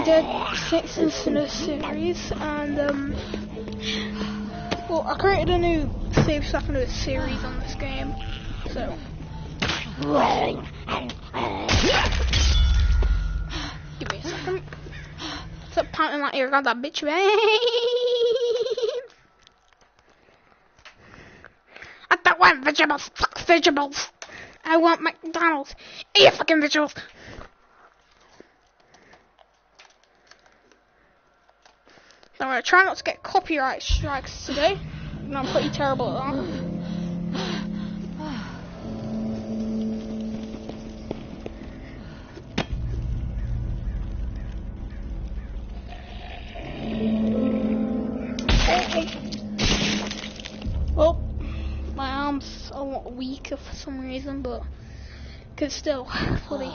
Dead 6 in the series, and well, I created a new Save Stuff into a series on this game, so give me a second. Stop pounding that ear, got that bitch, man. I don't want vegetables, fuck vegetables. I want McDonald's. Eat fucking vegetables. I'm gonna try not to get copyright strikes today. And I'm pretty terrible at that. Well, my arm's a lot weaker for some reason, but could still fully.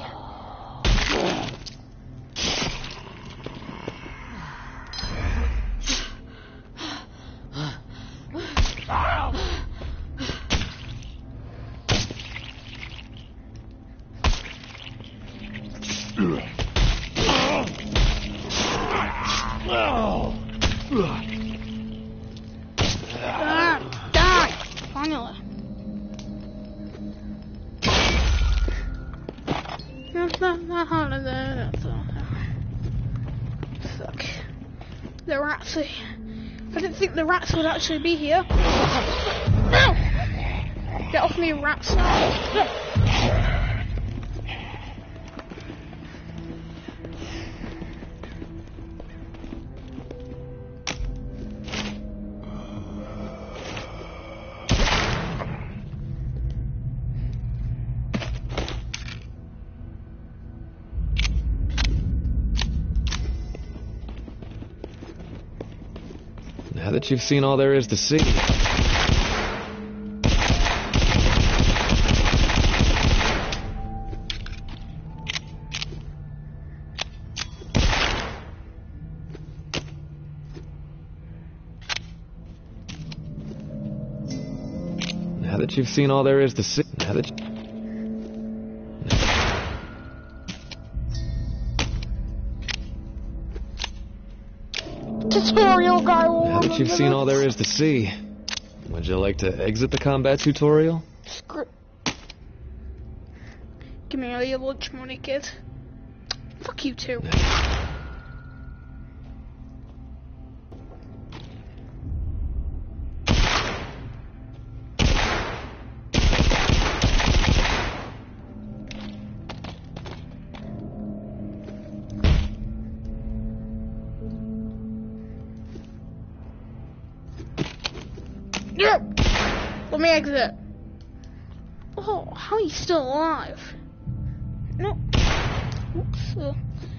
Fuck. The rats. I didn't think the rats would actually be here. No! Get off me, rats. Now that you've seen all there is to see. Now that you've seen all there is to see. Now that Tutorial guy. Now that you've seen all there is to see, would you like to exit the combat tutorial? Give me all your lunch money, kid. Fuck you too. Let me exit. Oh, how are you still alive? No. Oops.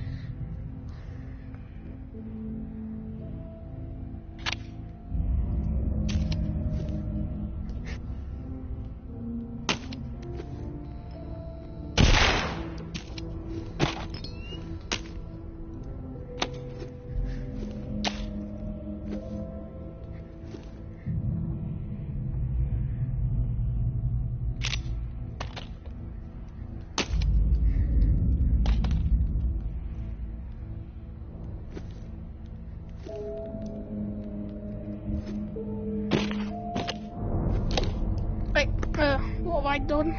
What have I done?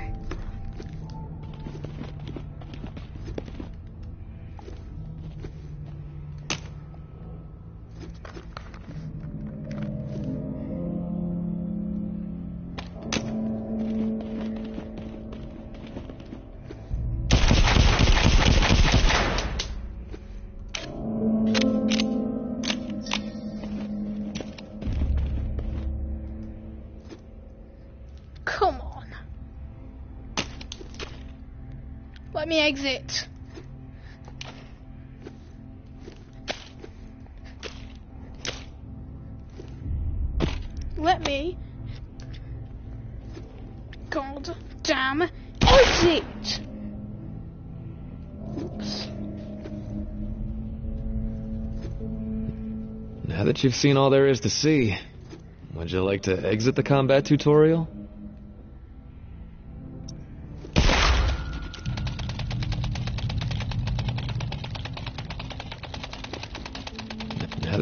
Come on. Let me exit. Let me. God damn exit. Oops. Now that you've seen all there is to see, would you like to exit the combat tutorial?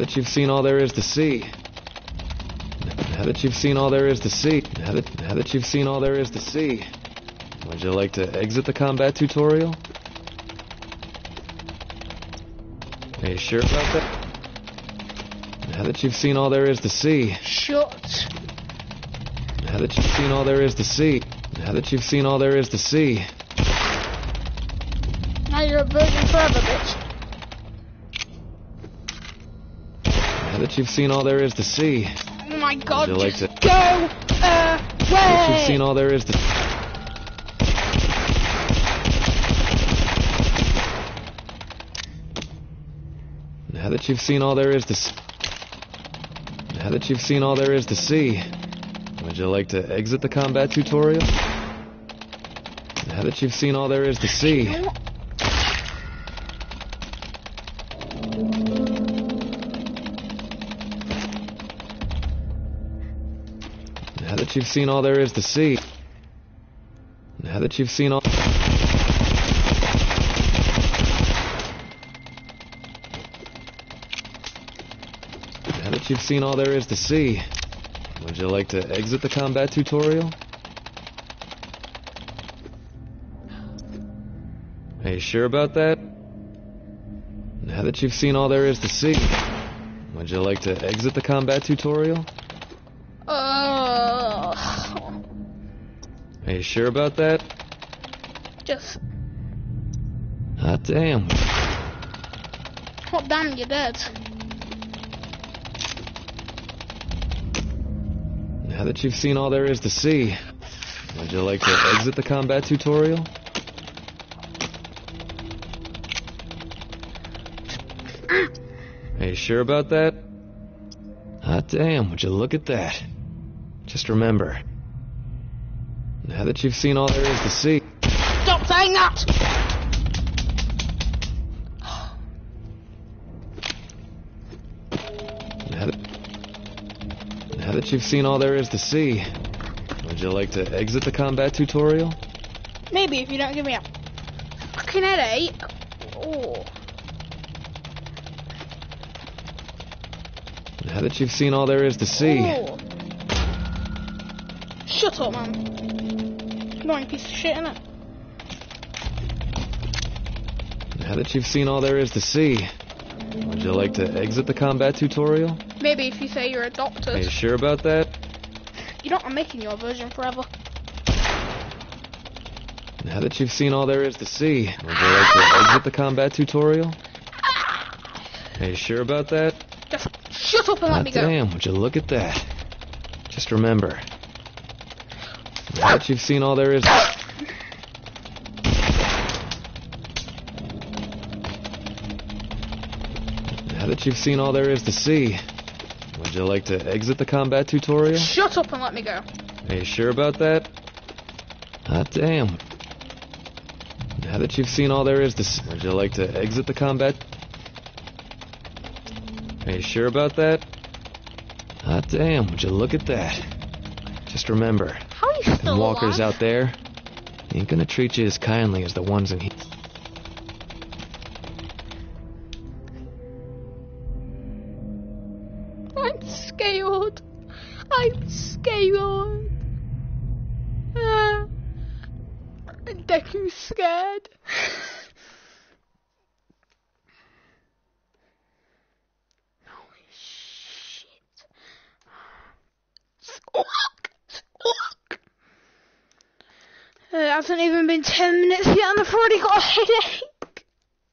Now that you've seen all there is to see. Now that you've seen all there is to see. Now that you've seen all there is to see. Would you like to exit the combat tutorial? Are you sure about that? Now that you've seen all there is to see. Shut. Now that you've seen all there is to see. Now that you've seen all there is to see. Now you're a virgin forever, bitch. Now that you've seen all there is to see. Oh my god, Would you like just to go Now that you've seen away! all there is to Now that you've seen all there is to Now that you've seen all there is to see. Would you like to exit the combat tutorial? Now that you've seen all there is to see. You know what? Now that you've seen all there is to see. Now that you've seen all Now that you've seen all there is to see. Would you like to exit the combat tutorial? Are you sure about that? Now that you've seen all there is to see. Would you like to exit the combat tutorial? Are you sure about that? Just. Hot damn. Hot damn, you're dead. Now that you've seen all there is to see, would you like to exit the combat tutorial? Are you sure about that? Hot damn, would you look at that? Just remember, now that you've seen all there is to see. Stop saying that! Now that you've seen all there is to see, would you like to exit the combat tutorial? Maybe if you don't give me a fucking headache. Oh. Now that you've seen all there is to see. Oh. Shut up, man. Annoying piece of shit, innit? Now that you've seen all there is to see, would you like to exit the combat tutorial? Maybe if you say you're Are adopted. you sure about that? You know I'm making you a virgin forever. Now that you've seen all there is to see, would you like to exit the combat tutorial? Are you sure about that? Just shut up and let Hot me go. damn, would you look at that? Just remember, now that you've seen all there is. Now that you've seen all there is to see, would you like to exit the combat tutorial? Shut up and let me go. Are you sure about that? Hot damn. Now that you've seen all there is to see, would you like to exit the combat? Are you sure about that? Hot damn, would you look at that? Just remember, How are you still them walkers alive? out there ain't gonna treat you as kindly as the ones in here. I'm scared. I'm scared. Deku's scared. Holy shit. Squawk! Squawk! It hasn't even been 10 minutes yet and I've already got a headache.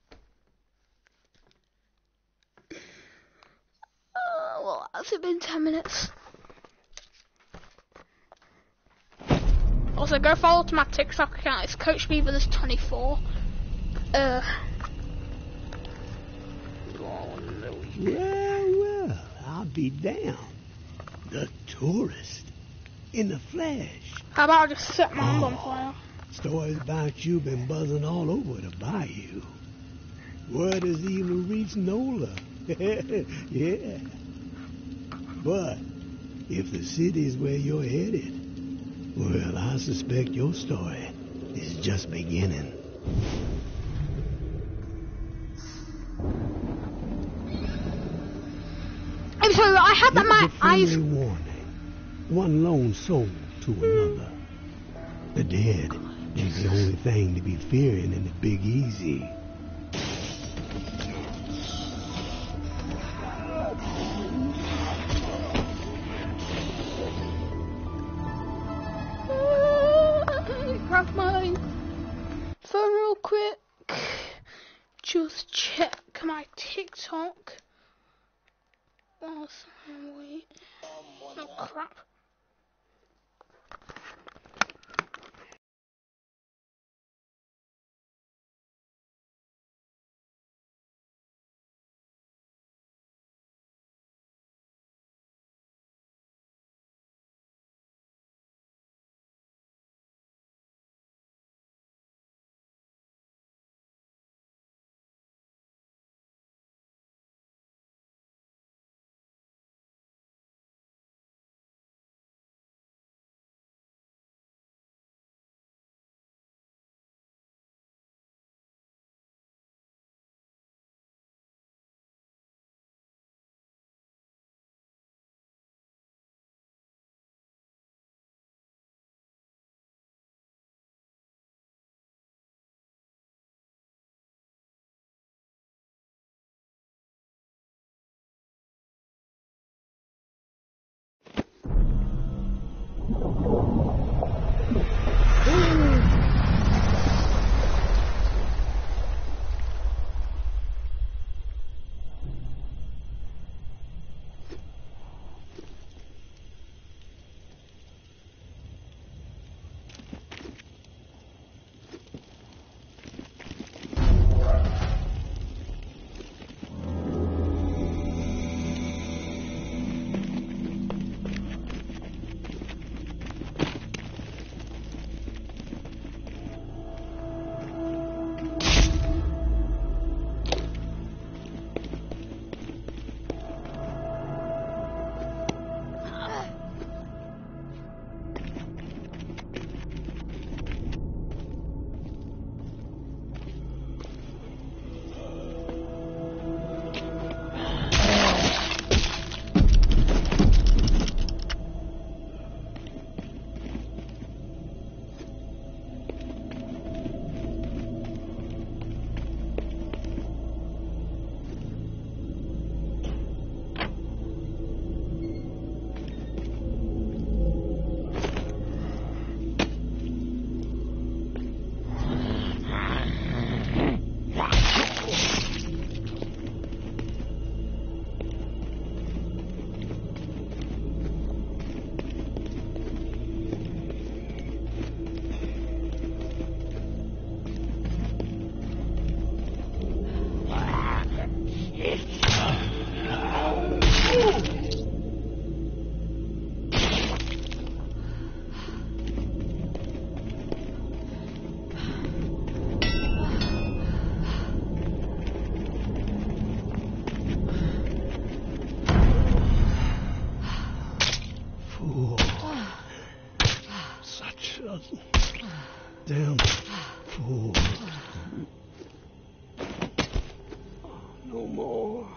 Well, has it been 10 minutes? Also, go follow to my TikTok account. It's Coach Beaver24. Well, I'll be damned. The tourist in the flesh. How about I just set my hand on fire? Stories about you been buzzing all over the bayou. Word has even reached Nola. Yeah. But if the city's where you're headed, well, I suspect your story is just beginning. So I had This my is a friendly eyes. warning. One lone soul to another. The dead ain't the only thing to be fearing in the Big Easy. Grab my phone real quick. Just check my TikTok. Oh, wait. Oh, crap. Damn fool. No more.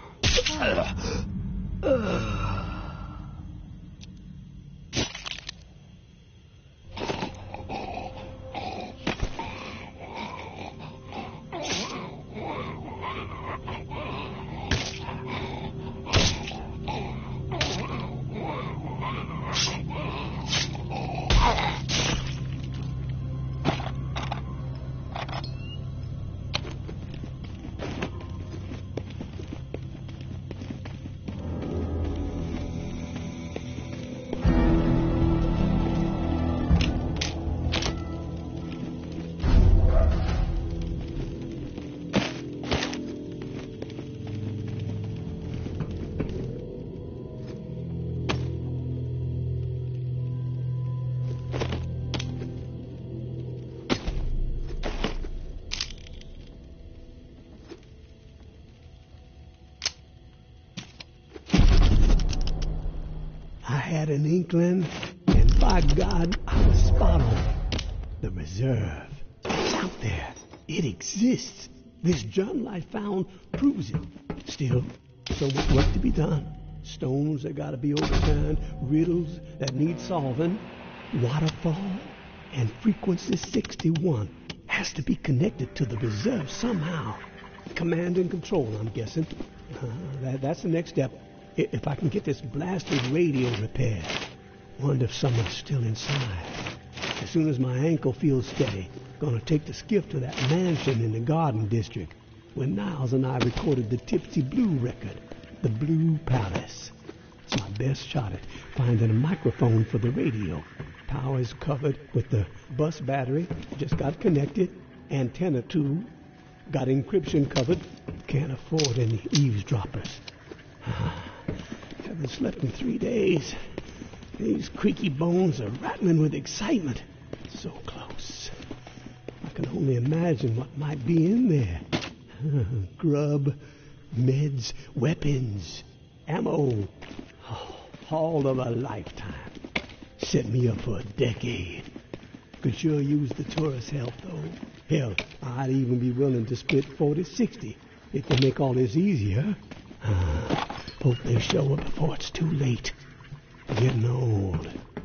I had an inkling, and by God, I was spot on. The reserve. It's out there. It exists. This journal I found proves it. Still, so much work to be done. stones that gotta be overturned, riddles that need solving, waterfall, and frequency 61 has to be connected to the reserve somehow. Command and control, I'm guessing. That's the next step. If I can get this blasted radio repaired. Wonder if someone's still inside. As soon as my ankle feels steady, gonna take the skiff to that mansion in the Garden District where Niles and I recorded the Tipsy Blue record, the Blue Palace. It's my best shot at finding a microphone for the radio. Power is covered with the bus battery, just got connected. Antenna too, got encryption covered. Can't afford any eavesdroppers. Haven't slept in 3 days. These creaky bones are rattling with excitement. So close. I can only imagine what might be in there. Grub, meds, weapons, ammo. Oh, all of a lifetime. Set me up for a decade. Could sure use the tourist help, though. Hell, I'd even be willing to split 40-60 if they make all this easier. Hope they show up before it's too late. Getting old.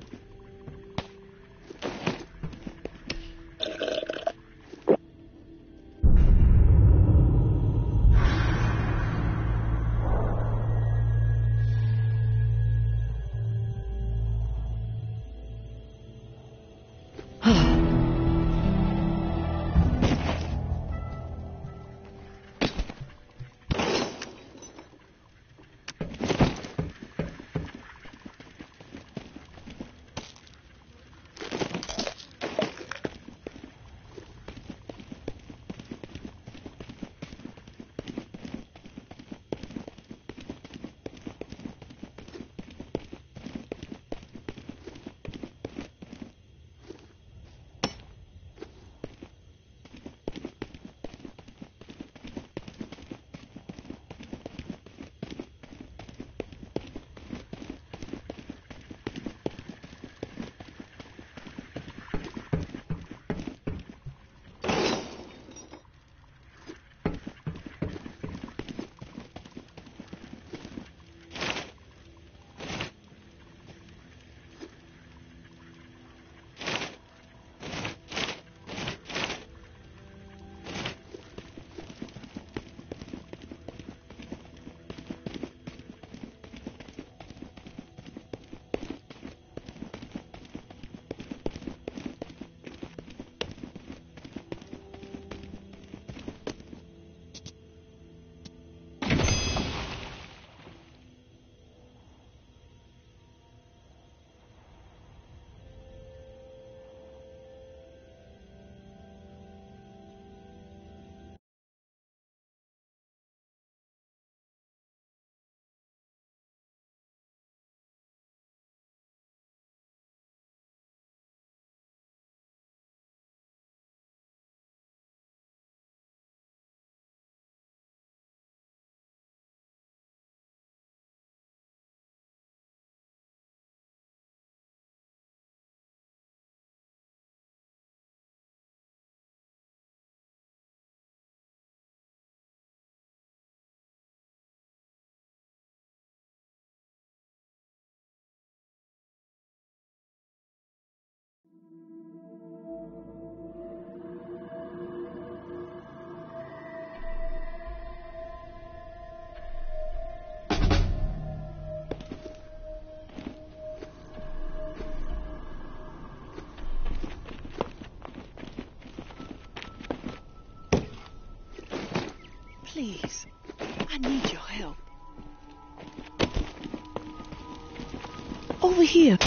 Please, I need your help. Over here.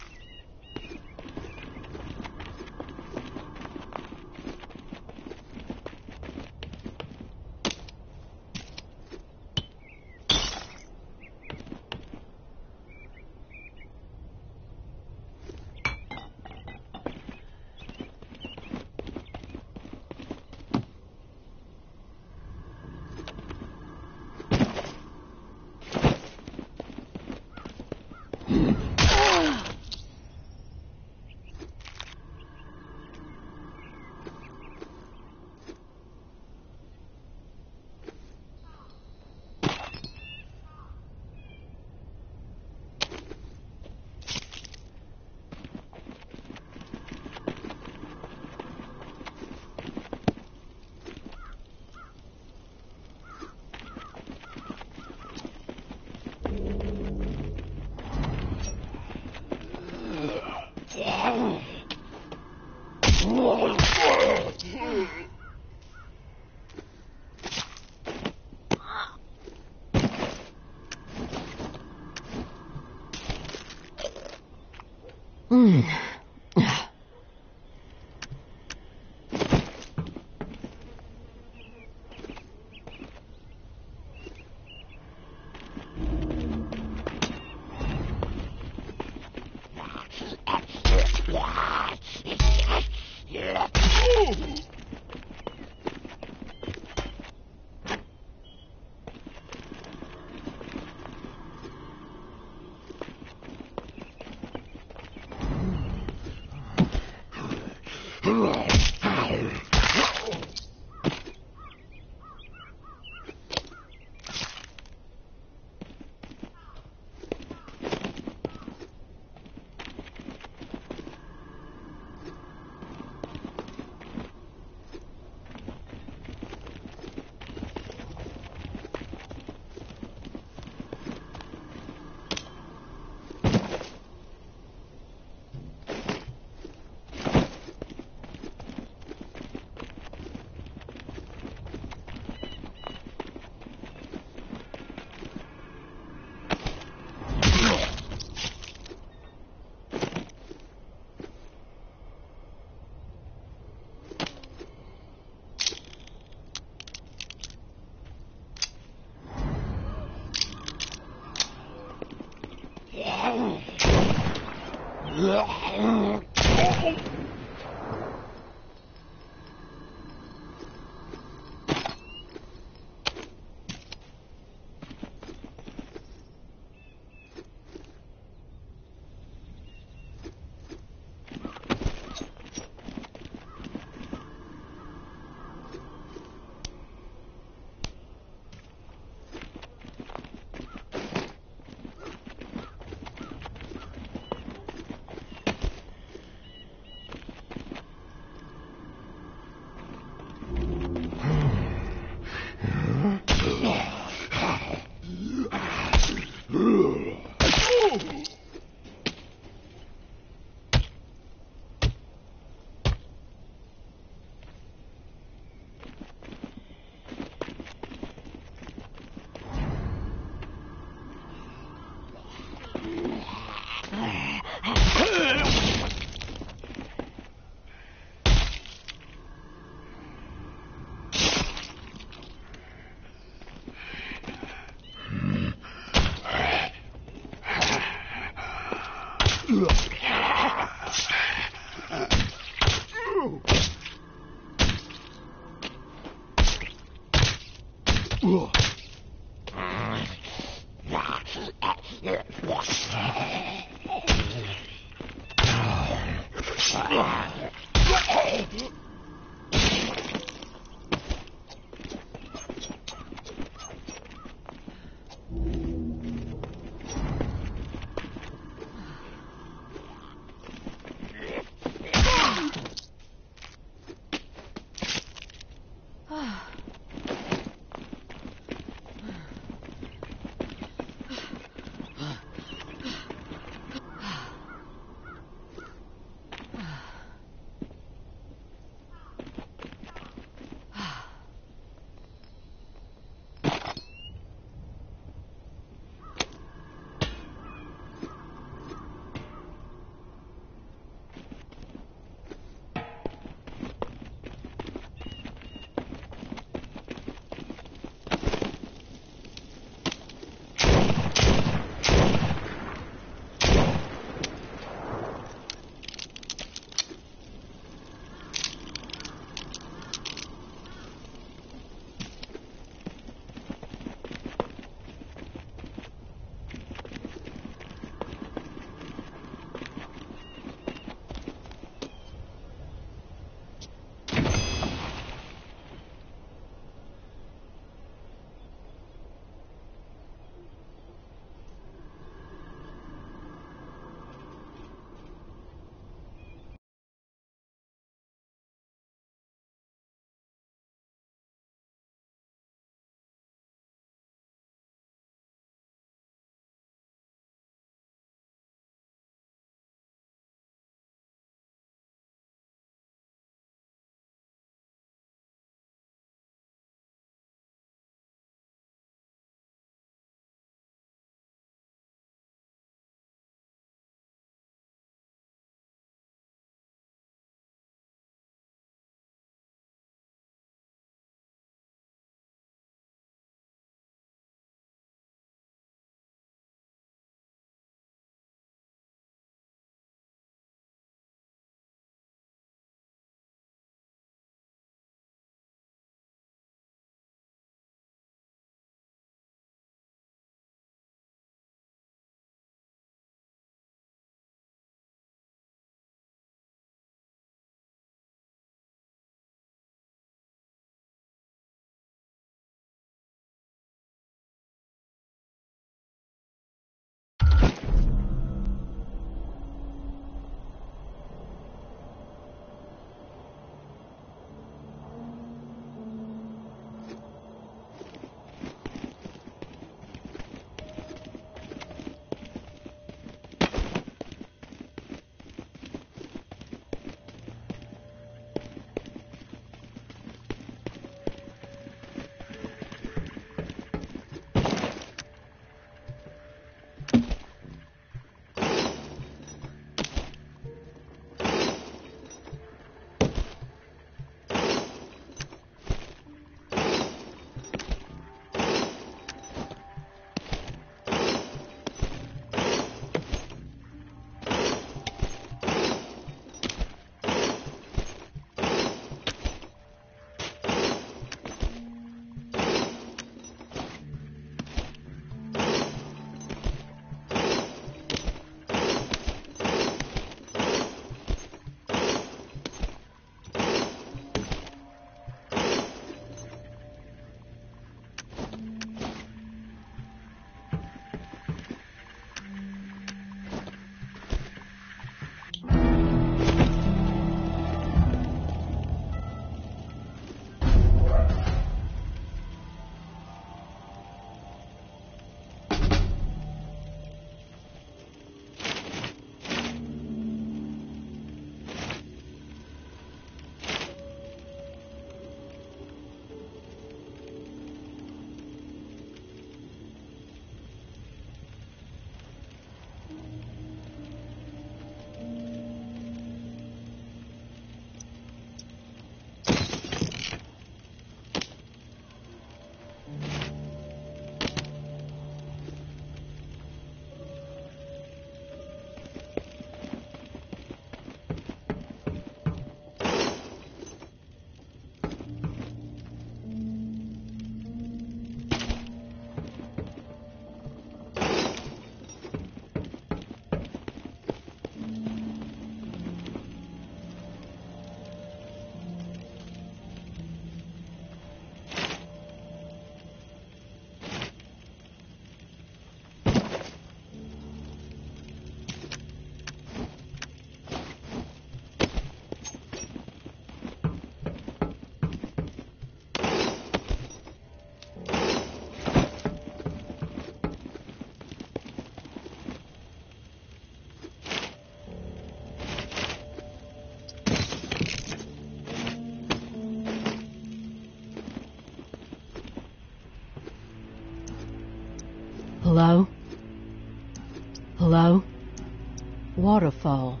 Hello? Hello? Waterfall.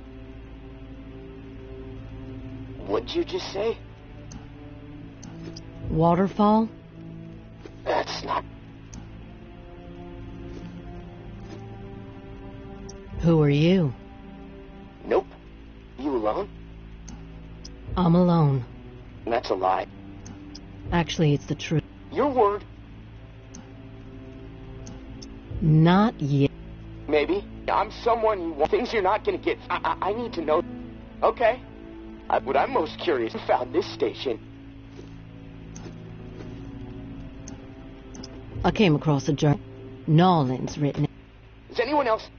What'd you just say? Waterfall? That's not... Who are you? Nope. You alone? I'm alone. That's a lie. Actually, it's the truth. Your word. Not yet. Maybe. I'm someone you want. Things you're not gonna get. I need to know. Okay. What I'm most curious, who found this station? I came across a journal. Nolan's written it. Is anyone else?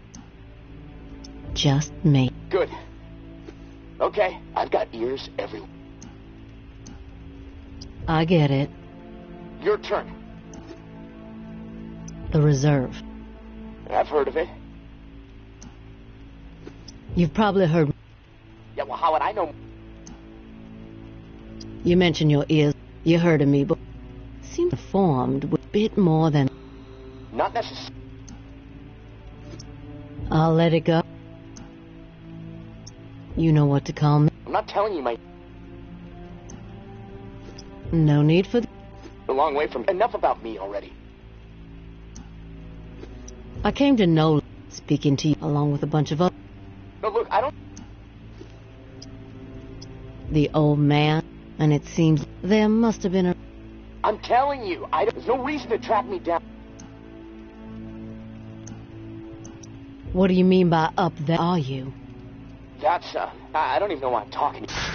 Just me. Good. Okay, I've got ears everywhere. I get it. Your turn. The reserve. I've heard of it. You've probably heard... Yeah, well, how would I know? You mentioned your ears. You heard of me, but... seemed formed with a bit more than... Not necessarily. I'll let it go. You know what to call me. I'm not telling you my... No need for... A long way from... Enough about me already. I came to know... speaking to you along with a bunch of other... No, look, I don't... The old man, and it seems there must have been a... I'm telling you, there's no reason to track me down. What do you mean by up there are you? That's, I don't even know why I'm talking to you.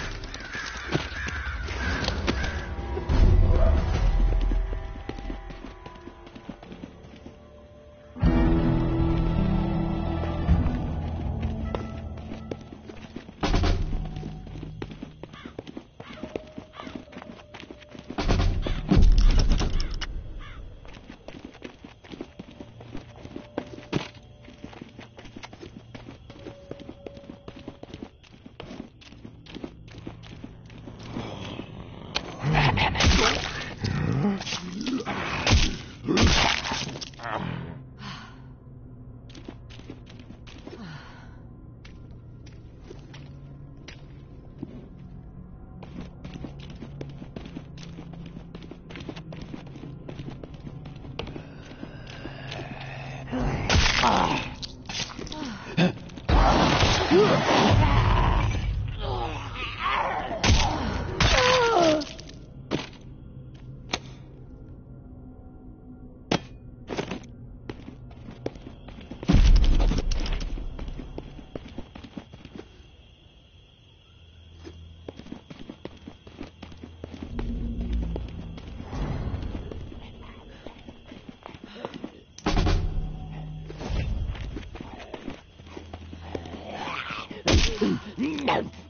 No.